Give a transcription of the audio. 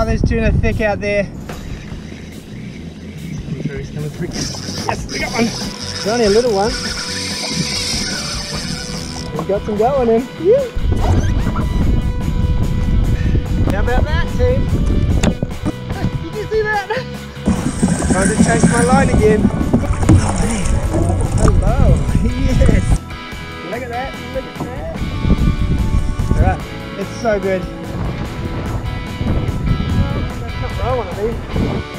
Oh, there's tuna thick out there. He's coming through. Yes, we got one. It's only a little one. We got some going in. Yeah. How about that, team? Did you see that? Time to change my line again. Oh man. Hello. Yes. Look at that. Look at that. Alright. It's so good. That's not what I want to be.